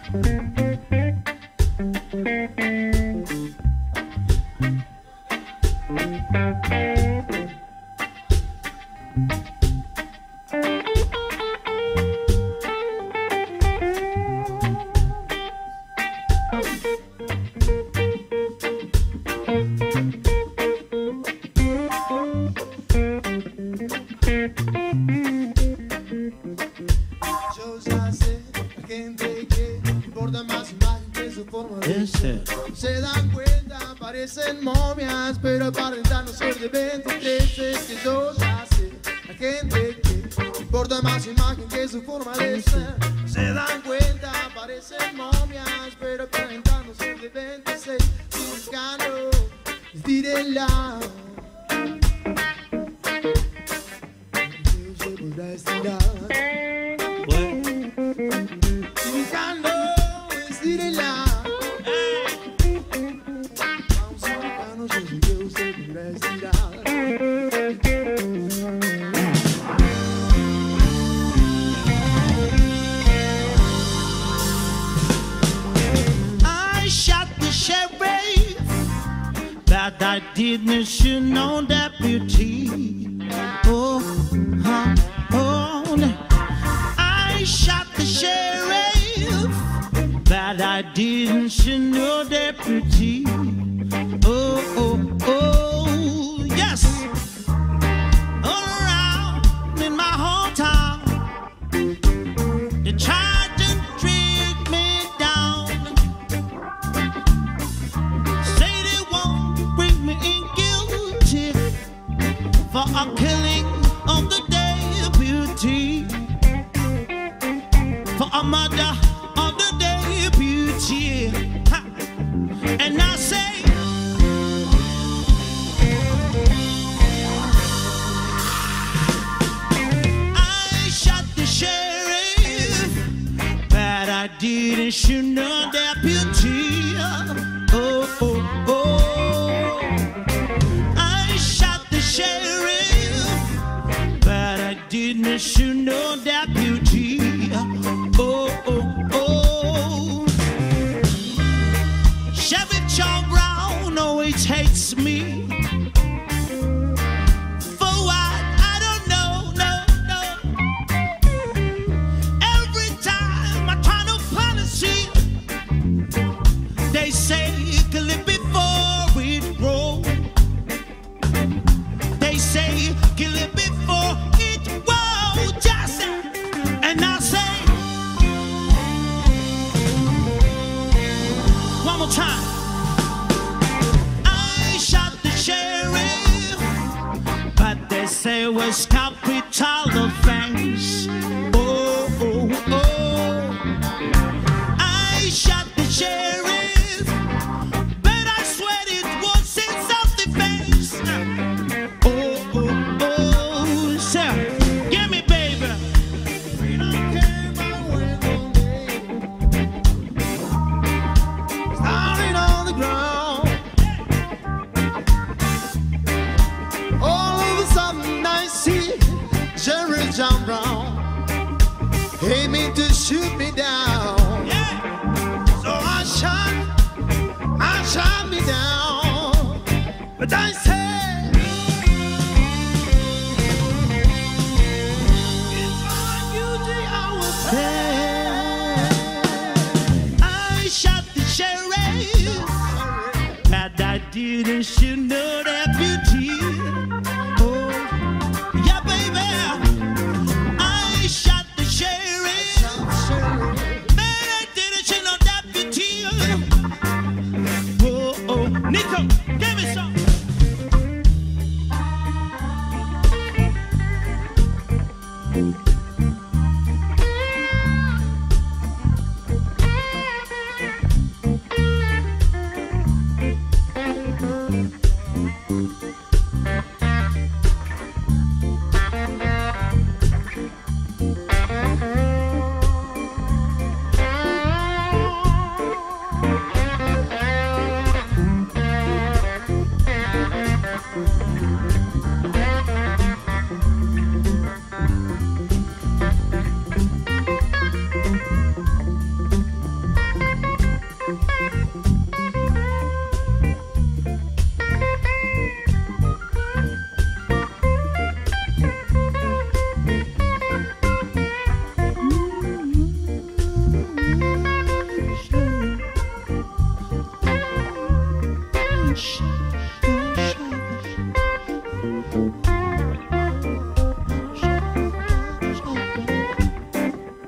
Se dan cuenta, parecen momias, pero aparentan ser de 23. Es que yo ya sé, la gente que importa más su imagen que su forma de ser. Se dan cuenta, parecen momias, pero aparentan ser de 26. Buscando estirarla, se podrá estirar. Buscando estirarla. I shot the sheriff, but I didn't shoot no deputy. Oh, I shot the sheriff, but I didn't shoot no deputy. Oh, yes. All around in my hometown, they tried to trick me down. Say they won't bring me in guilty for a killing of the deputy, for a murder of the deputy. Ha. And I say, I didn't shoot no deputy. Oh. I shot the sheriff, but I didn't shoot no deputy. Oh. Sheriff John Brown always hates me. For what? I don't know, no. Every time I try to punish it, they say kill it before it grows. They say kill it before it grows. Just and I say one more time. I shot the sheriff, but they say it was capital offense. Oh. I shot the sheriff, but I swear it was in self-defense. Oh, sir, give me, baby. Freedom came my way one day, starting on the ground. All of a sudden I see Sheriff John Brown aiming to shoot me down. Yeah. So I shot me down. But I said, it's my duty, I will say. I shot the sheriff, but I didn't shoot no deputy. Oh, yeah, baby. I shot the sheriff, but I didn't shoot no deputy. Oh, Nico, give me some.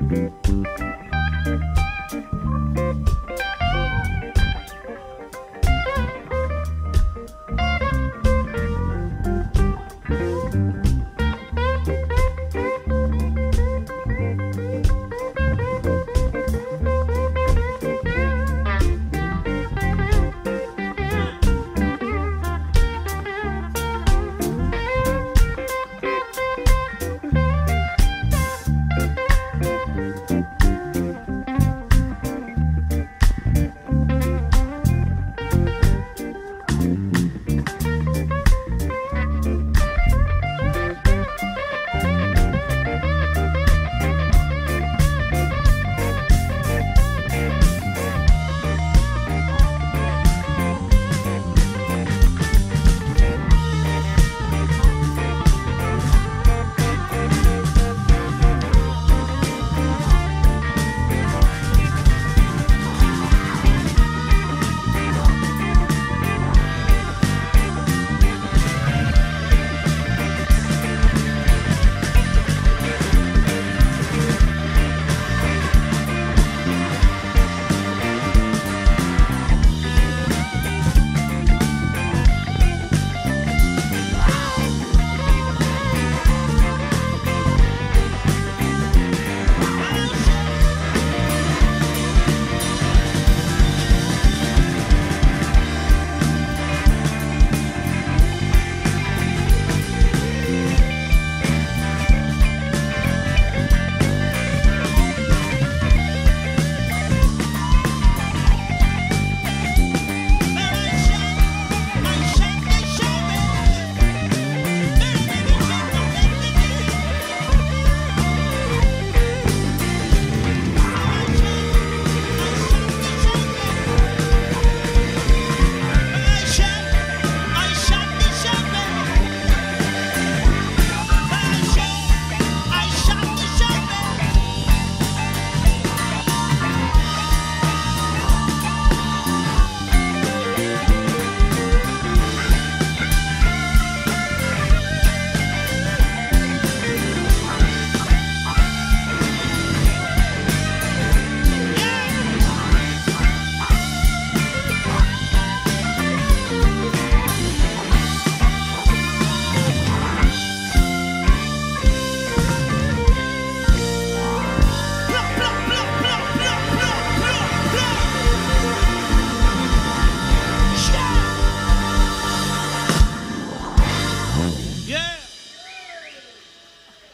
Thank